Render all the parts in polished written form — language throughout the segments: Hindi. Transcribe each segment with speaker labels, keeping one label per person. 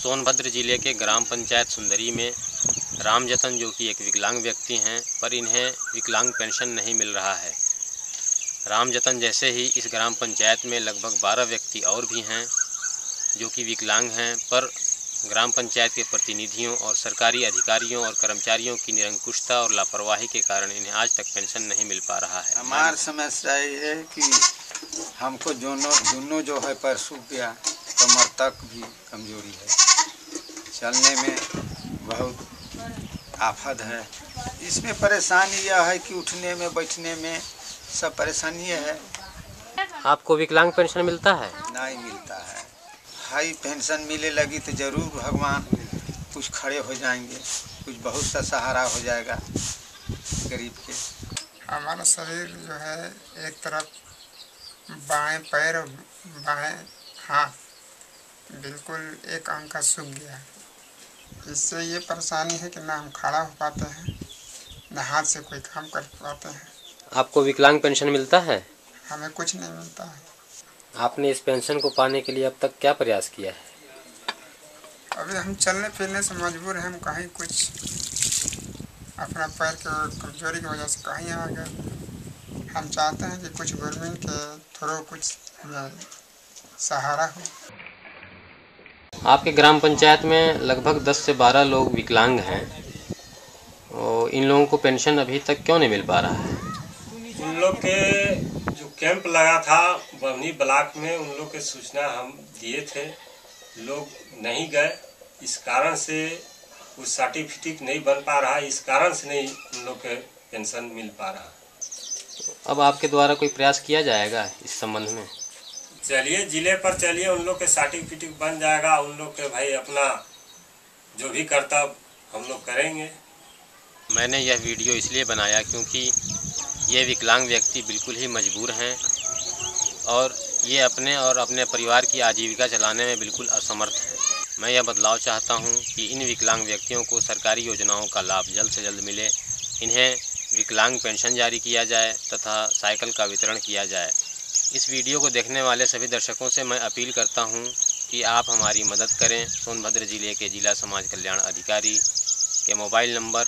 Speaker 1: सोनभद्र जिले के ग्राम पंचायत सुंदरी में रामजतन जो कि एक विकलांग व्यक्ति हैं, पर इन्हें विकलांग पेंशन नहीं मिल रहा है। रामजतन जैसे ही इस ग्राम पंचायत में लगभग 12 व्यक्ति और भी हैं जो कि विकलांग हैं, पर ग्राम पंचायत के प्रतिनिधियों और सरकारी अधिकारियों और कर्मचारियों की निरंकुशता और लापरवाही के कारण इन्हें आज तक पेंशन नहीं मिल पा रहा है।
Speaker 2: हमारी समस्या ये है कि हमको दोनों जो है पैर सूख गया, कमर तक भी कमजोरी है, चलने में बहुत आफत है। इसमें परेशानी यह है कि उठने में बैठने में सब परेशानी है।
Speaker 1: आपको विकलांग पेंशन मिलता है?
Speaker 2: नहीं मिलता है। हाई पेंशन मिले लगी तो जरूर भगवान कुछ खड़े हो जाएंगे, कुछ बहुत सा सहारा हो जाएगा गरीब के।
Speaker 3: हमारा शरीर जो है एक तरफ बाएं पैर और बाएं हाथ बिल्कुल एक अंग का सूख गया है। इससे ये परेशानी है कि ना हम खड़ा हो पाते हैं, ना हाथ से कोई काम कर पाते हैं।
Speaker 1: आपको विकलांग पेंशन मिलता है?
Speaker 3: हमें कुछ नहीं मिलता है।
Speaker 1: आपने इस पेंशन को पाने के लिए अब तक क्या प्रयास किया है?
Speaker 3: अभी हम चलने फिरने से मजबूर हैं, हम कहीं कुछ अपना पैर के कमजोरी की वजह से कहीं आ गए। हम चाहते हैं कि कुछ गवर्नमेंट के थ्रू कुछ सहारा हो।
Speaker 1: आपके ग्राम पंचायत में लगभग 10 से 12 लोग विकलांग हैं और इन लोगों को पेंशन अभी तक क्यों नहीं मिल पा रहा है?
Speaker 4: उन लोग के जो कैंप लगा था बवनी ब्लॉक में, उन लोग के सूचना हम दिए थे, लोग नहीं गए। इस कारण से कुछ सर्टिफिकेट नहीं बन पा रहा, इस कारण से नहीं उन लोग के पेंशन मिल पा रहा।
Speaker 1: अब आपके द्वारा कोई प्रयास किया जाएगा इस संबंध में?
Speaker 4: चलिए जिले पर चलिए, उन लोग के सर्टिफिकेट बन जाएगा। उन लोग के भाई अपना जो भी कर्तव्य हम लोग करेंगे।
Speaker 1: मैंने यह वीडियो इसलिए बनाया क्योंकि ये विकलांग व्यक्ति बिल्कुल ही मजबूर हैं और ये अपने और अपने परिवार की आजीविका चलाने में बिल्कुल असमर्थ हैं। मैं यह बदलाव चाहता हूं कि इन विकलांग व्यक्तियों को सरकारी योजनाओं का लाभ जल्द से जल्द मिले, इन्हें विकलांग पेंशन जारी किया जाए तथा साइकिल का वितरण किया जाए। इस वीडियो को देखने वाले सभी दर्शकों से मैं अपील करता हूं कि आप हमारी मदद करें। सोनभद्र जिले के जिला समाज कल्याण अधिकारी के मोबाइल नंबर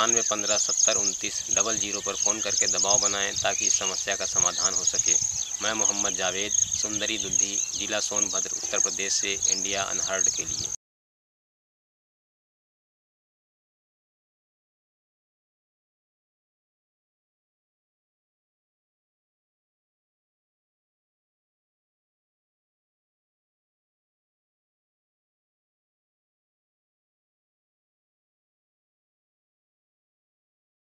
Speaker 1: 9415702900 पर फ़ोन करके दबाव बनाएं ताकि इस समस्या का समाधान हो सके। मैं मोहम्मद जावेद, सुंदरी दुल्ही, जिला सोनभद्र, उत्तर प्रदेश से इंडिया अनहर्ड के लिए।